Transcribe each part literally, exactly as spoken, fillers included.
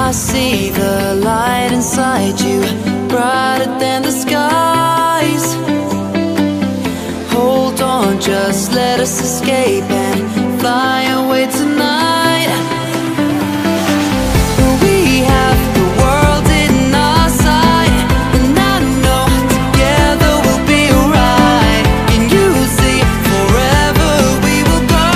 I see the light inside you, brighter than the skies. Hold on, just let us escape and fly away tonight. We have the world in our sight, and I know together we'll be alright. Can you see forever we will go?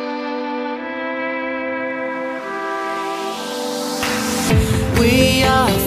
We are